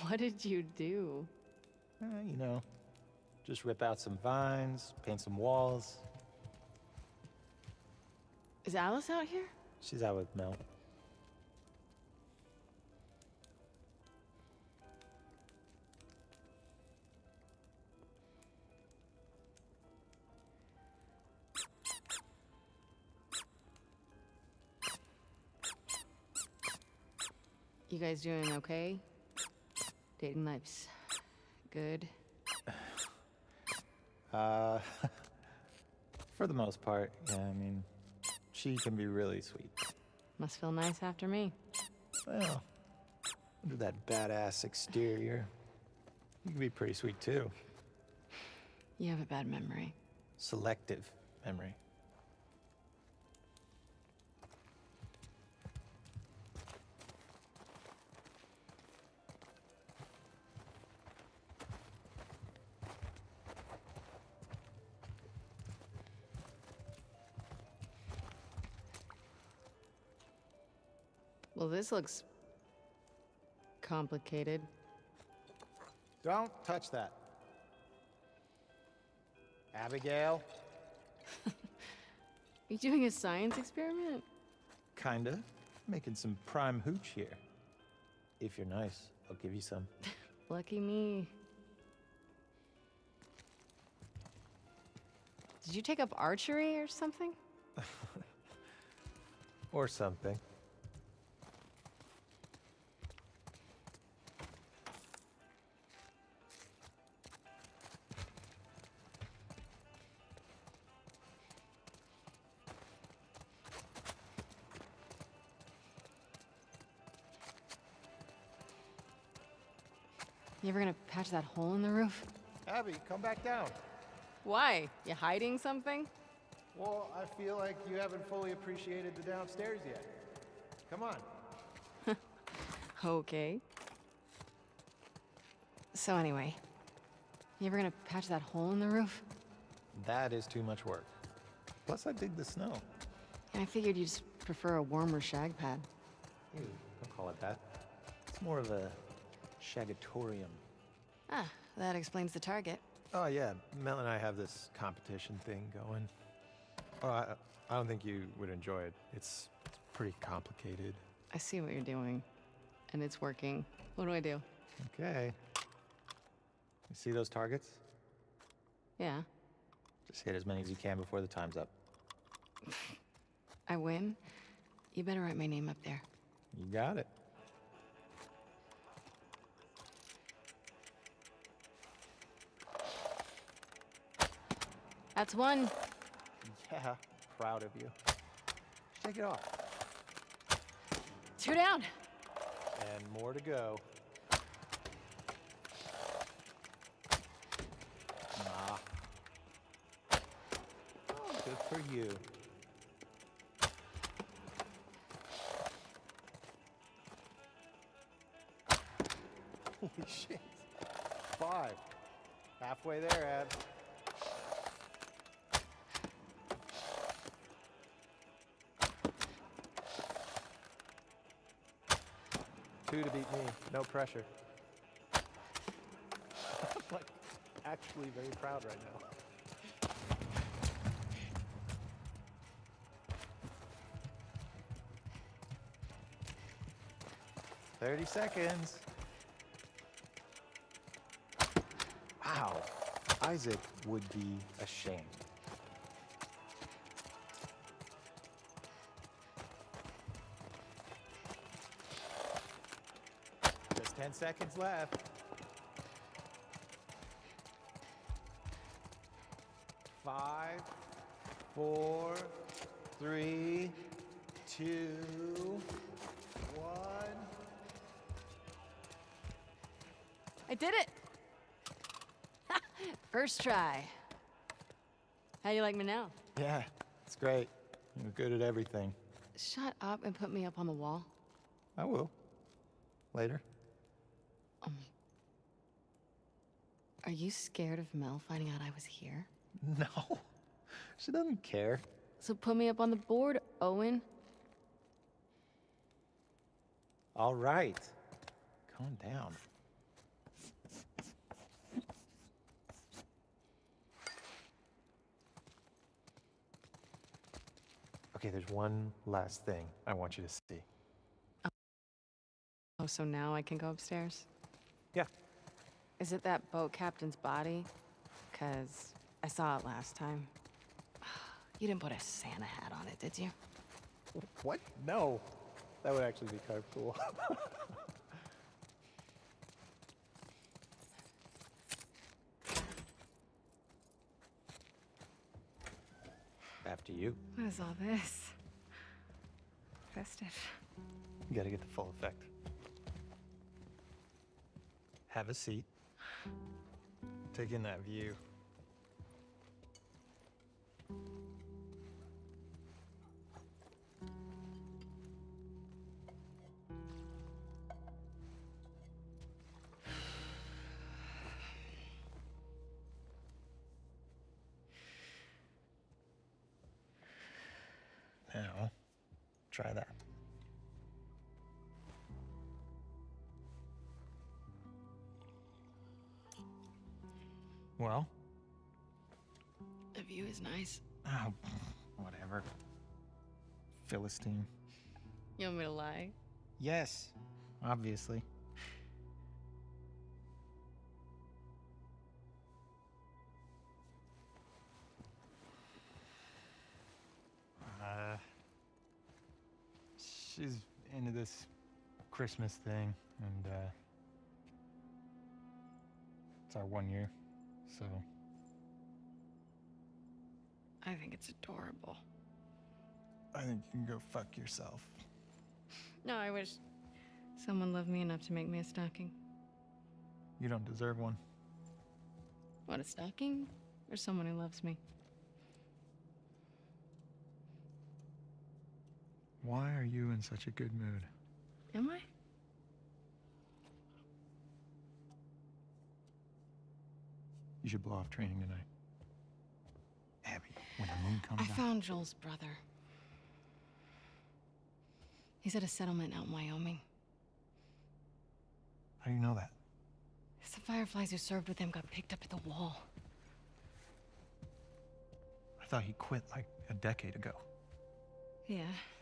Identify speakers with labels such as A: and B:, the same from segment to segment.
A: What did you do?
B: You know, just rip out some vines, paint some walls.
A: Is Alice out here?
B: She's out with Mel.
A: You guys doing okay? Dating life's good?
B: For the most part, yeah, I mean, she can be really sweet.
A: Must feel nice after me.
B: Well, under that badass exterior, you can be pretty sweet too.
A: You have a bad memory.
B: Selective memory.
A: Well, this looks complicated.
B: Don't touch that. Abigail?
A: Are you doing a science experiment?
B: Kinda. Making some prime hooch here. If you're nice, I'll give you some.
A: Lucky me. Did you take up archery or something?
B: Or something.
A: You ever gonna patch that hole in the roof?
B: Abby, come back down.
A: Why? You hiding something?
B: Well, I feel like you haven't fully appreciated the downstairs yet. Come on.
A: Okay. So anyway, you ever gonna patch that hole in the roof?
B: That is too much work. Plus, I dig the snow.
A: I figured you'd just prefer a warmer shag pad.
B: Ew, don't call it that. It's more of a shagatorium.
A: Ah, that explains the target.
B: Oh yeah, Mel and I have this competition thing going. Oh, I don't think you would enjoy it. It's pretty complicated.
A: I see what you're doing, and it's working. What do I do?
B: Okay. You see those targets?
A: Yeah.
B: Just hit as many as you can before the time's up.
A: I win? You better write my name up there.
B: You got it.
A: That's one.
B: Yeah, proud of you. Take it off.
A: 2 down.
B: And more to go. Nah. Oh, good for you. Holy shit. 5. Halfway there, Ab. Two to beat me. No pressure. I'm like actually very proud right now. 30 seconds. Wow. Isaac would be ashamed. Just 10 seconds left. 5, 4, 3, 2, 1.
A: I did it! First try. How do you like me now?
B: Yeah, it's great. You're good at everything.
A: Shut up and put me up on the wall.
B: I will. Later.
A: Are you scared of Mel finding out I was here?
B: No. She doesn't care.
A: So put me up on the board, Owen.
B: All right. Calm down. Okay, there's one last thing I want you to see.
A: Oh, so now I can go upstairs?
B: Yeah.
A: Is it that boat captain's body? 'Cause I saw it last time. You didn't put a Santa hat on it, did you?
B: What? No. That would actually be kind of cool. After you.
A: What is all this? Festive.
B: You gotta get the full effect. Have a seat. Take in that view. Now, try that. Well?
A: The view is nice.
B: Oh, whatever. Philistine.
A: You want me to lie?
B: Yes, obviously. She's into this Christmas thing, and it's our 1 year, so.
A: I think it's adorable.
B: I think you can go fuck yourself.
A: No, I wish someone loved me enough to make me a stocking.
B: You don't deserve one.
A: What, a stocking? Or someone who loves me?
B: Why are you in such a good mood?
A: Am I?
B: You should blow off training tonight. Abby, when the moon comes
A: I
B: out.
A: found Joel's brother. He's at a settlement out in Wyoming.
B: How do you know that?
A: The Fireflies who served with him got picked up at the wall.
B: I thought he quit like a decade ago.
A: Yeah.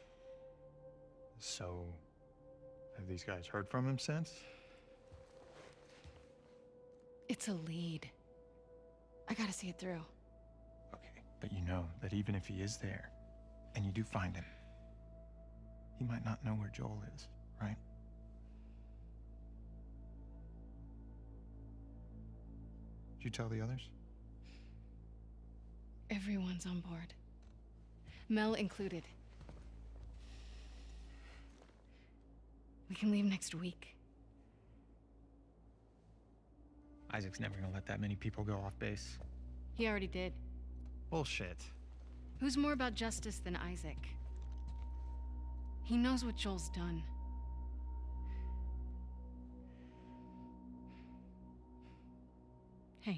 B: So, have these guys heard from him since?
A: It's a lead. I gotta see it through.
B: Okay, but you know that even if he is there, and you do find him, he might not know where Joel is, right? Did you tell the others?
A: Everyone's on board. Mel included. We can leave next week.
B: Isaac's never gonna let that many people go off base.
A: He already did.
B: Bullshit.
A: Who's more about justice than Isaac? He knows what Joel's done. Hey.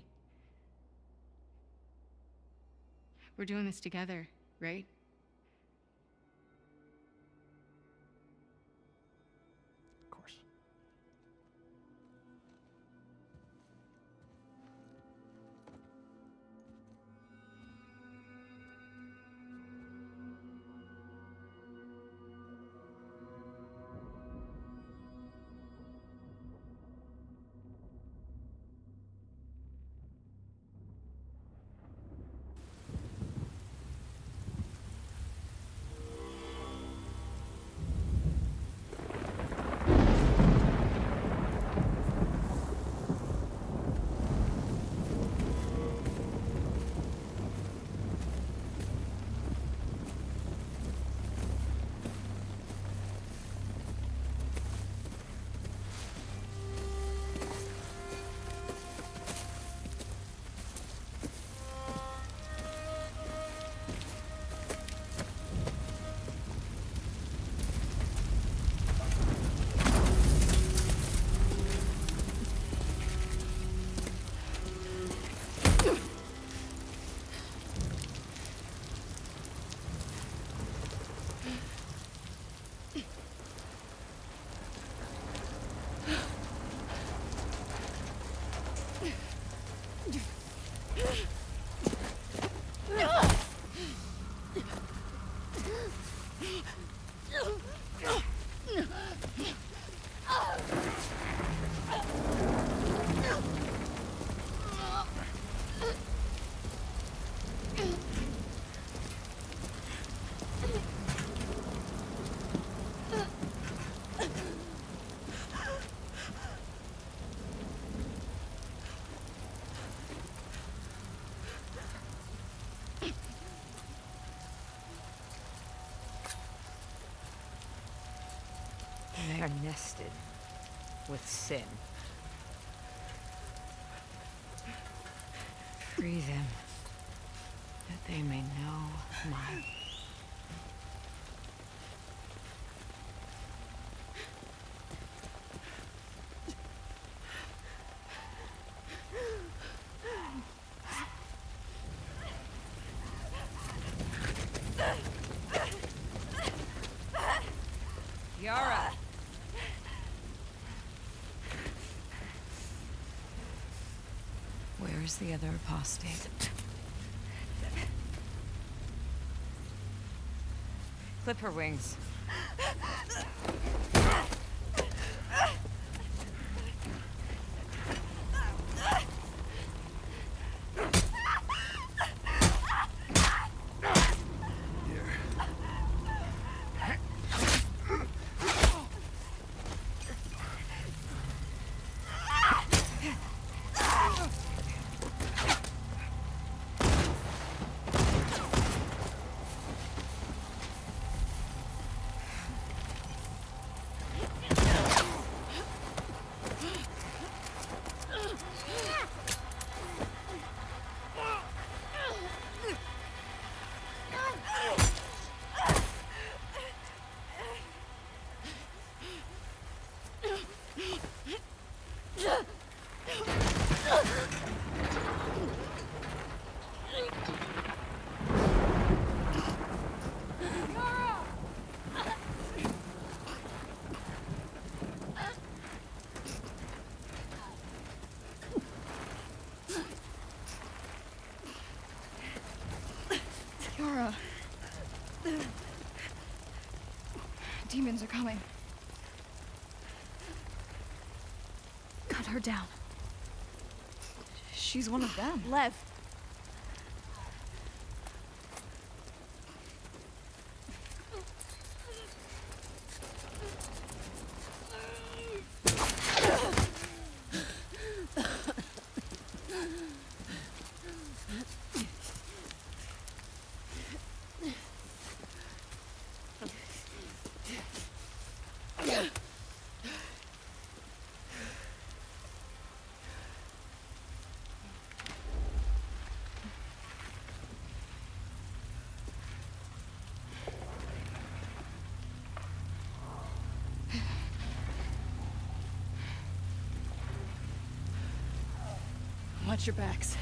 A: We're doing this together, right?
B: Of course.
C: are nested with sin. Free them, that they may know my... Yara! Where is the other apostate? Clip her wings.
D: Yara. Demons are coming. Cut her down. She's one of them.
E: Lev.
D: Watch your backs.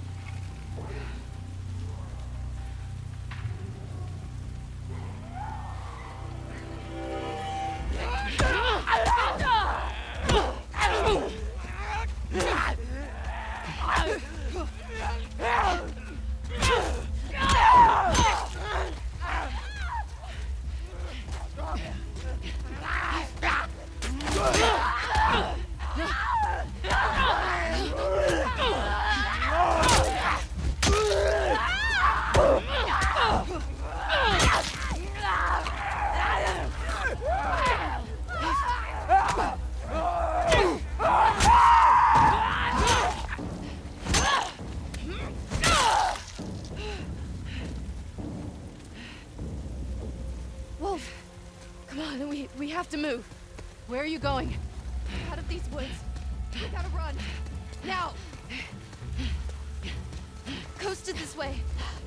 E: Wolf, come on, we have to move.
A: Where are you going?
E: Out of these woods. We gotta run. Now! Coasted this way.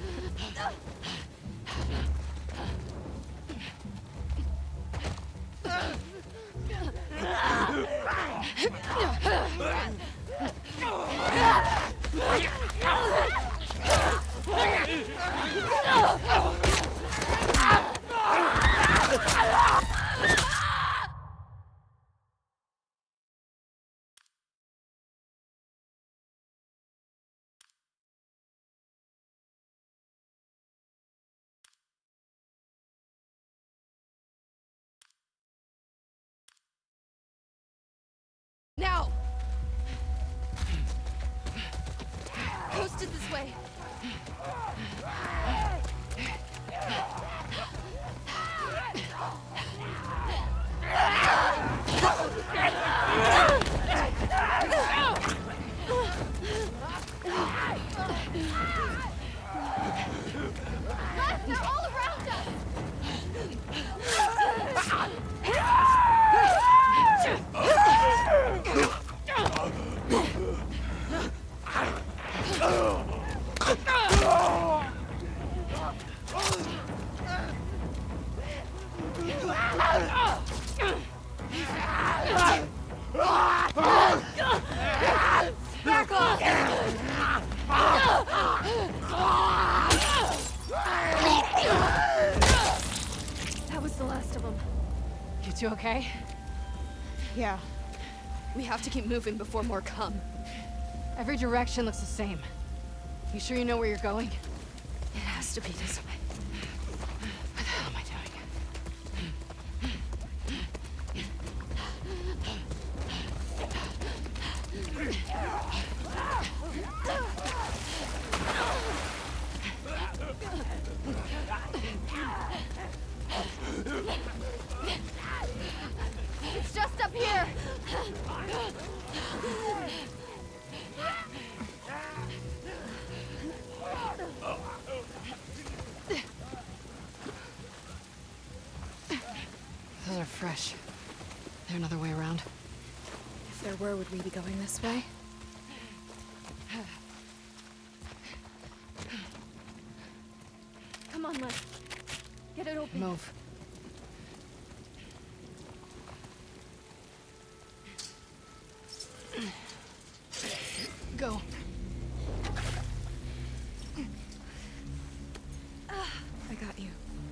E: Now! Coasted this way. Guys, they're all around us!
A: You okay?
E: Yeah. We have to keep moving before more come.
A: Every direction looks the same. You sure you know where you're going?
E: It has to be this way.
A: What the hell am I
E: It's just up here!
A: Those are fresh. There another way around?
E: If there were, would we be going this way? Come on, Les. Get it open.
A: Move. Go.
E: I got you.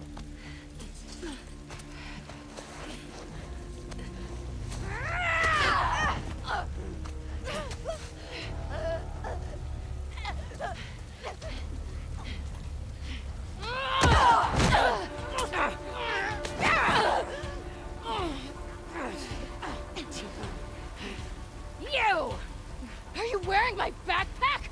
A: You! Are you wearing my backpack?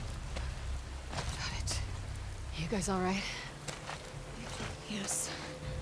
A: You guys all right?
E: Yes.